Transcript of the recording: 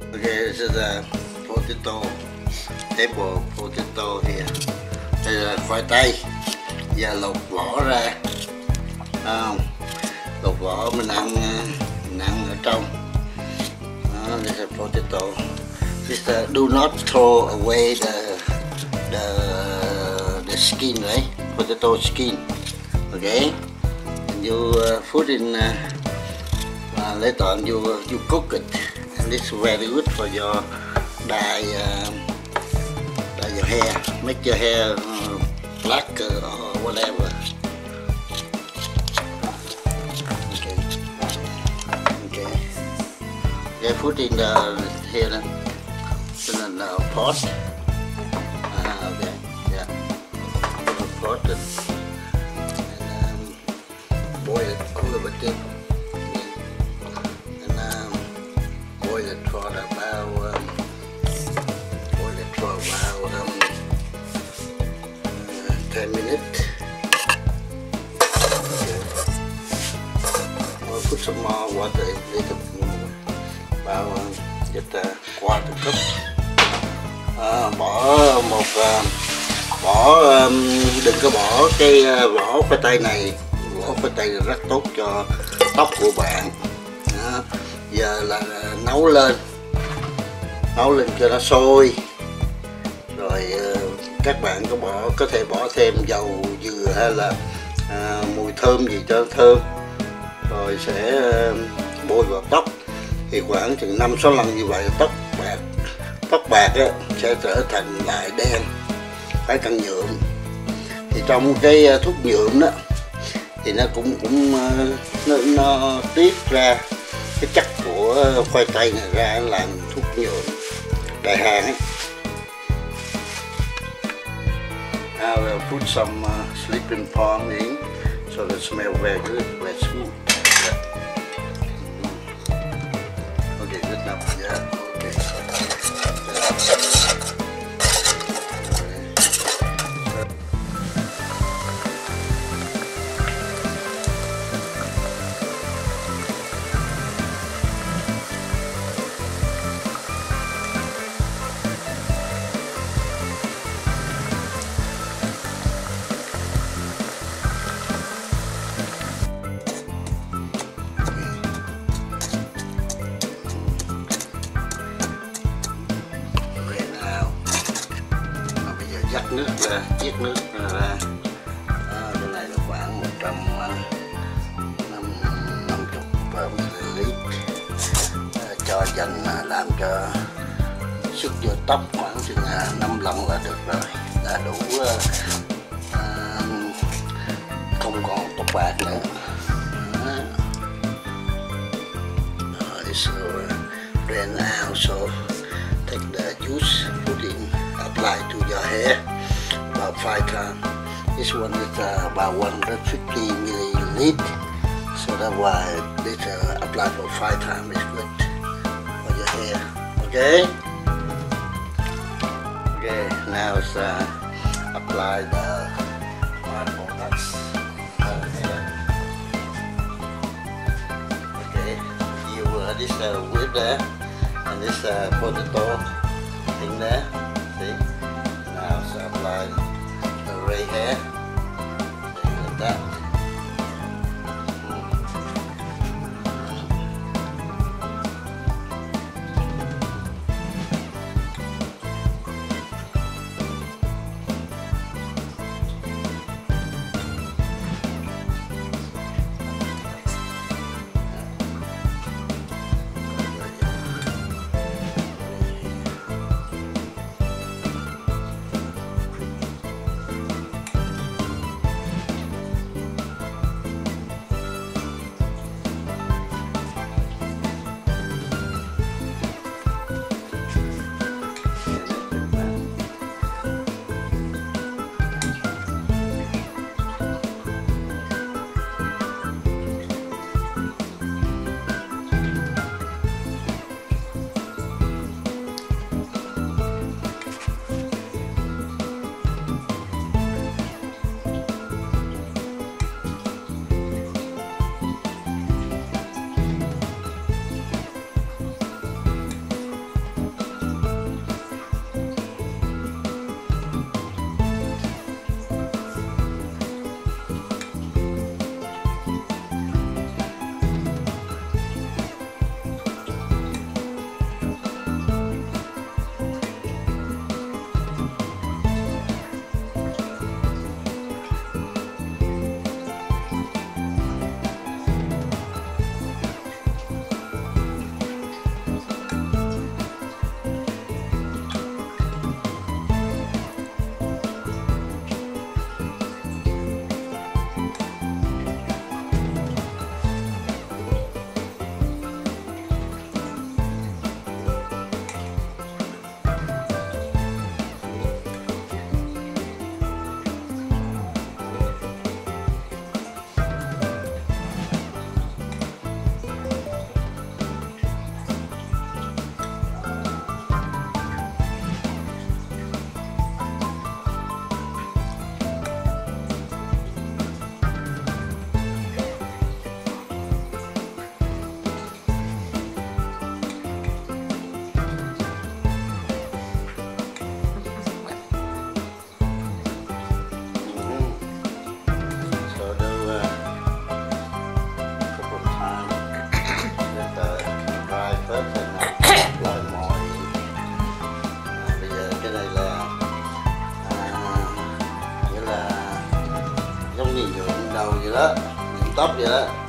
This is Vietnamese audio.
Okay, this is a potato, table potato here. Đây là khoai tây, giờ lột vỏ ra, lột vỏ mình ăn ở trong. This is a potato. This do not throw away the skin, right? Potato skin. Okay, and you put in later on you cook it. This is very good for your dye your hair, make your hair black or whatever. Okay, put in here in the pot. Okay, yeah, put in the pot and boil it a little bit. Boil it for about 10 minutes. Okay. We'll put some more water in it, about just a quarter cup. Đừng có bỏ cái vỏ khoai tây này. Vỏ khoai tây rất tốt cho tóc của bạn. Giờ là nấu lên cho nó sôi rồi các bạn có thể bỏ thêm dầu dừa hay là mùi thơm gì cho thơm, rồi sẽ bôi vào tóc thì khoảng chừng 5-6 lần như vậy tóc bạc sẽ trở thành lại đen, phải cần nhuộm. Thì trong cái thuốc nhuộm đó thì nó cũng nó tiết ra cái chất của khoai tây này ra làm thuốc nhuộm đại hàng ấy. I will put some sleeping palm in so it smells very good, very smooth. Yeah. Okay, good enough. Yeah, okay. Dắt nước ra, chiết nước ra. Cái này là khoảng 150 ml. Cho dành làm cho sức vô tóc khoảng chừng 5 lần là được rồi, đã đủ không còn tóc bạc nữa. So drain out, so take the juice, put in, apply to your hair about 5 times. This one is about 150 ml, so that's why this apply for 5 times is good for your hair. Okay. Okay. Now it's apply the products. Okay. You this whip there and this potato thing there. See? Now so apply the right hair like that. đó, nhuộm tóc vậy đó.